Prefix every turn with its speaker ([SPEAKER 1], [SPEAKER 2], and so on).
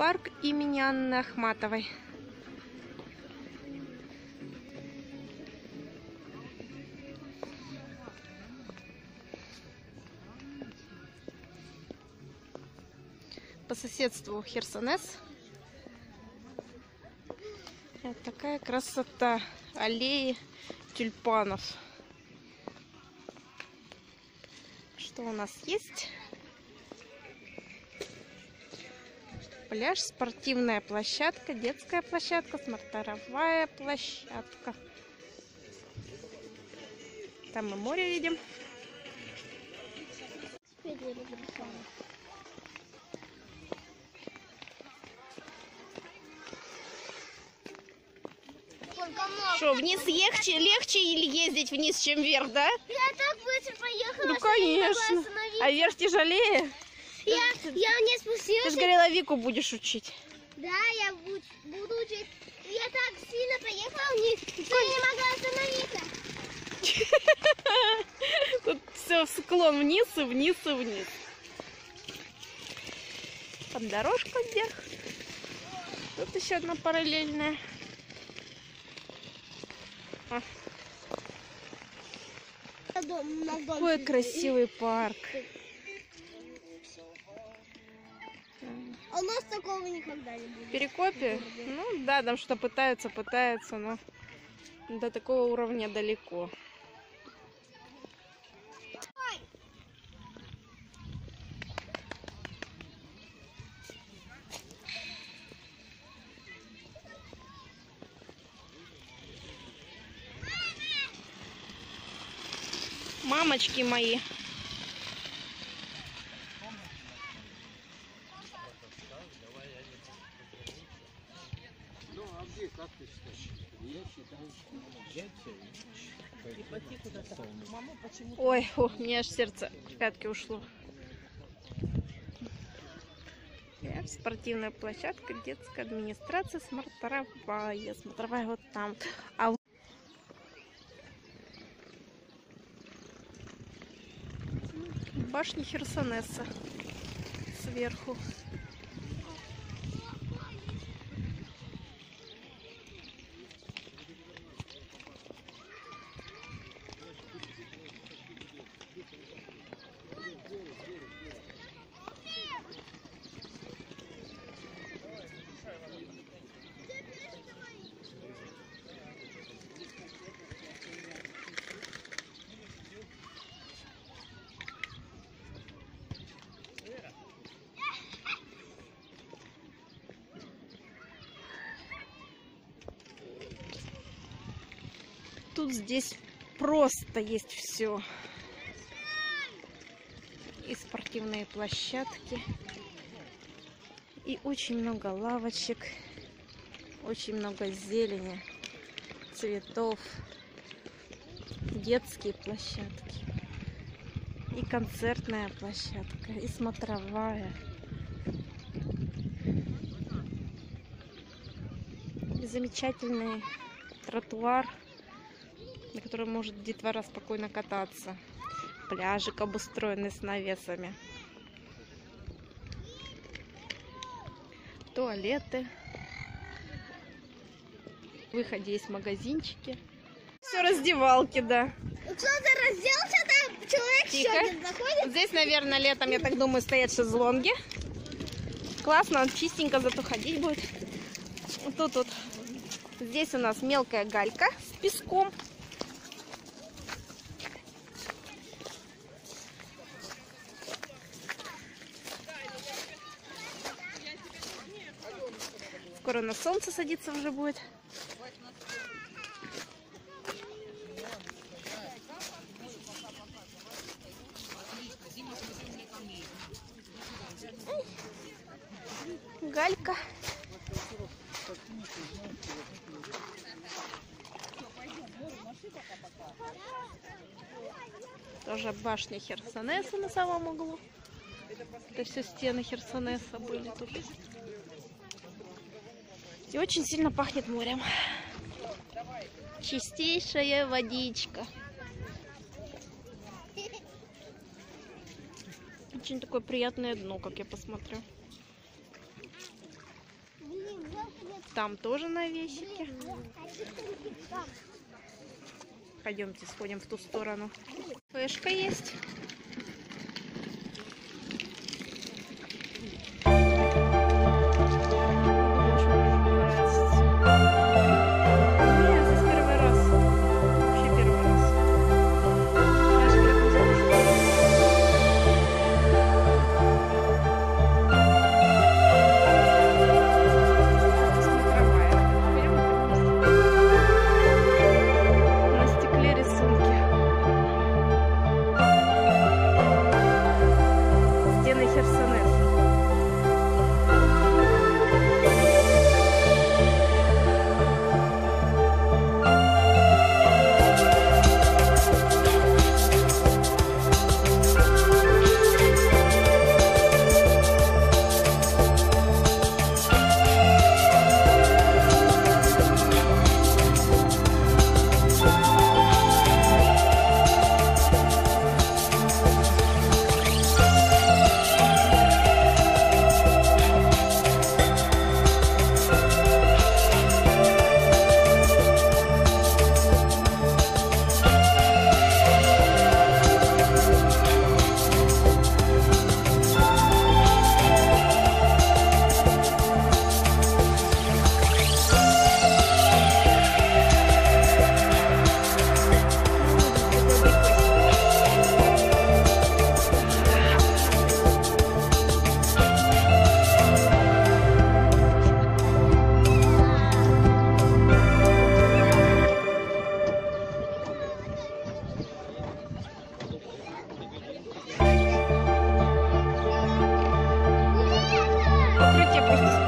[SPEAKER 1] Парк имени Анны Ахматовой. По соседству Херсонес. Вот такая красота. Аллеи тюльпанов. Что у нас есть? Пляж, спортивная площадка, детская площадка, смотровая площадка. Там мы море видим. Что, вниз легче или ездить вниз, чем вверх, да?
[SPEAKER 2] Я так быстро поехала.
[SPEAKER 1] Ну, конечно. А вверх тяжелее?
[SPEAKER 2] Я не спустилась.
[SPEAKER 1] Ты же говорила, Вику будешь учить.
[SPEAKER 2] Да, я буду учить. Я так сильно поехала вниз, что я не могла остановиться.
[SPEAKER 1] Тут все склон вниз и вниз и вниз. Там дорожка вверх. Тут еще одна параллельная. Какой красивый парк.
[SPEAKER 2] А у нас такого никогда не будет.
[SPEAKER 1] В Перекопе? Ну да, там что пытаются, но до такого уровня далеко. Мамочки мои.
[SPEAKER 3] Ну, а где, как ты считаешь? Я считаю, что взять.
[SPEAKER 1] Ой, фу, мне аж сердце в пятки ушло. Спортивная площадка, детская администрация, смотровая. Смотровая вот там. А башня Херсонеса сверху. Тут здесь просто есть все. И спортивные площадки, и очень много лавочек, очень много зелени, цветов, детские площадки, и концертная площадка, и смотровая. И замечательный тротуар, на котором может детвора спокойно кататься. Пляжик обустроенный с навесами. Туалеты. В выходе есть магазинчики. Все раздевалки, да.
[SPEAKER 2] Кто-то разделся, там человек еще один заходит.
[SPEAKER 1] Здесь, наверное, летом, я так думаю, стоят шезлонги. Классно, чистенько, зато ходить будет. Тут. Здесь у нас мелкая галька с песком. Скоро на солнце садиться уже будет. Галька. Тоже башня Херсонеса на самом углу. Это все стены Херсонеса были тут. И очень сильно пахнет морем. Чистейшая водичка. Очень такое приятное дно, как я посмотрю. Там тоже навесики. Пойдемте сходим в ту сторону. Флешка есть. Откройте просто